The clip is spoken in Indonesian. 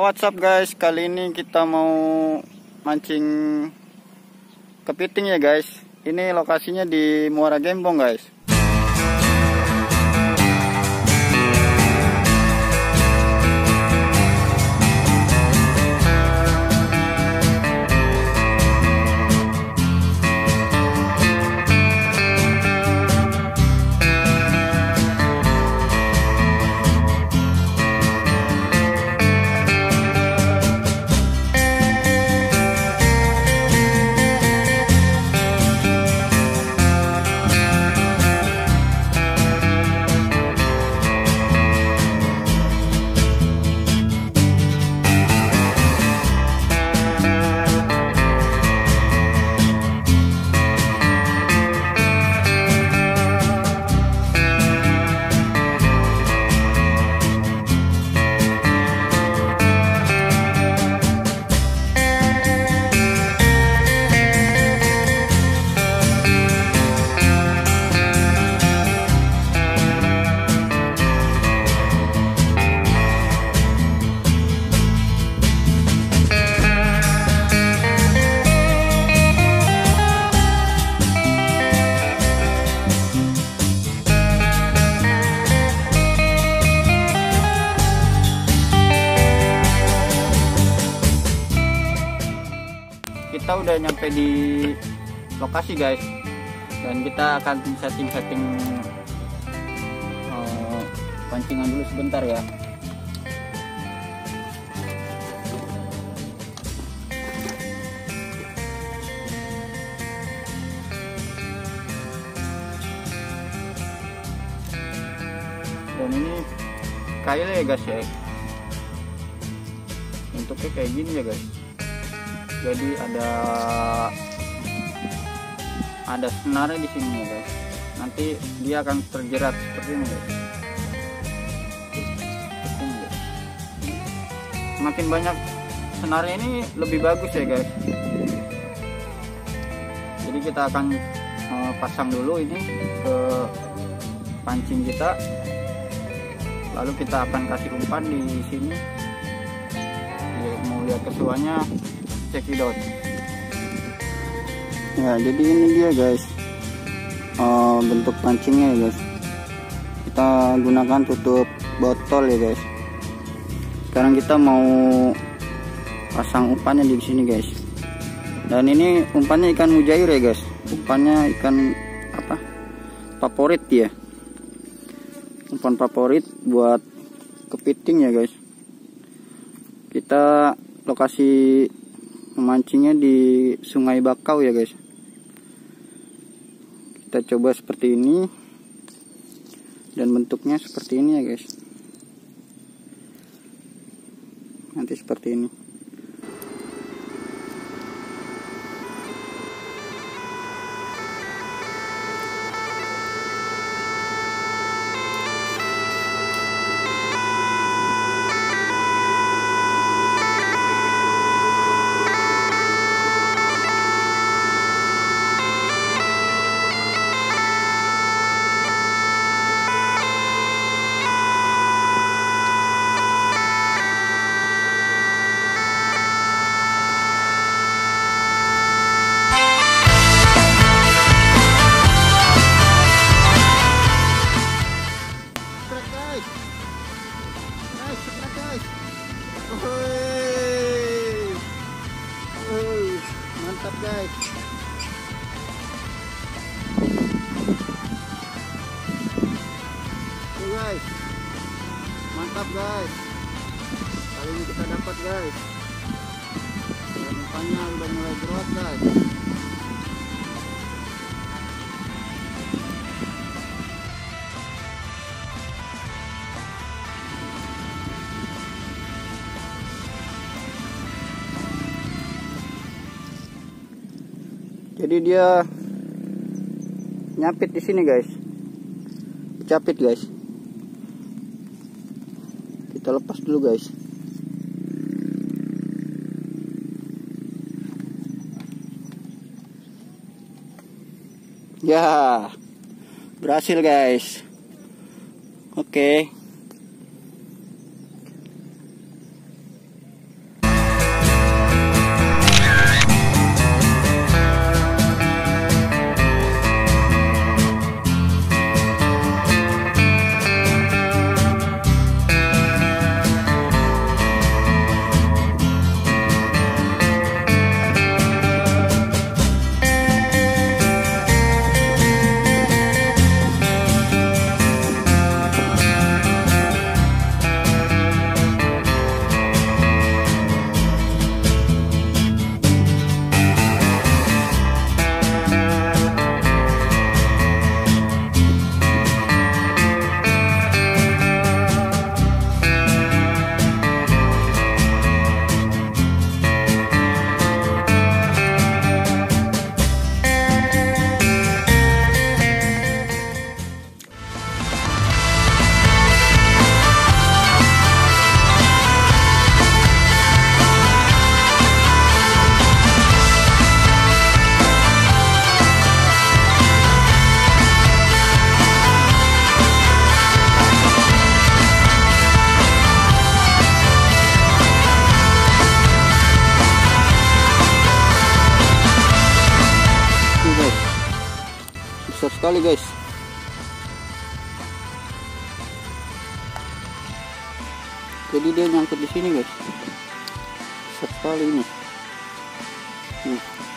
what's up guys, kali ini kita mau mancing kepiting ya guys. Ini lokasinya di Muara Gembong guys. Kita udah nyampe di lokasi guys, dan kita akan setting pancingan dulu sebentar ya. Dan ini kail ya guys ya, bentuknya kayak gini ya guys. Jadi ada senarnya di sini ya guys. Nanti dia akan terjerat seperti ini guys. Semakin banyak senarnya ini lebih bagus ya guys. Jadi kita akan pasang dulu ini ke pancing kita. Lalu kita akan kasih umpan di sini. Mau lihat kesuanya, cekidot. Ya, jadi ini dia guys, bentuk pancingnya ya guys. Kita gunakan tutup botol ya guys. Sekarang kita mau pasang umpannya di sini guys. Dan ini umpannya ikan mujair ya guys. Umpannya ikan apa? Favorit ya. Umpan favorit buat kepiting ya guys. Kita lokasi memancingnya di Sungai Bakau ya guys. Kita coba seperti ini, dan bentuknya seperti ini ya guys. Nanti seperti ini. Mantap guys. Tuh guys, mantap guys. Kali ini kita dapat guys. Umpannya udah mulai jerawat guys. Jadi dia nyapit di sini guys, capit guys. Kita lepas dulu guys. Ya, berhasil guys. Oke. sekali guys. Jadi dia nyangkut di sini guys. Besar sekali ini.